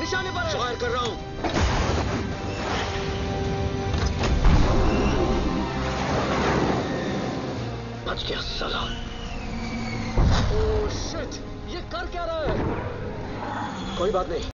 निशाने पर है। फायर कर रहा हूं। बच गया साला। ओह शिट, ये कर क्या रहा है? कोई बात नहीं,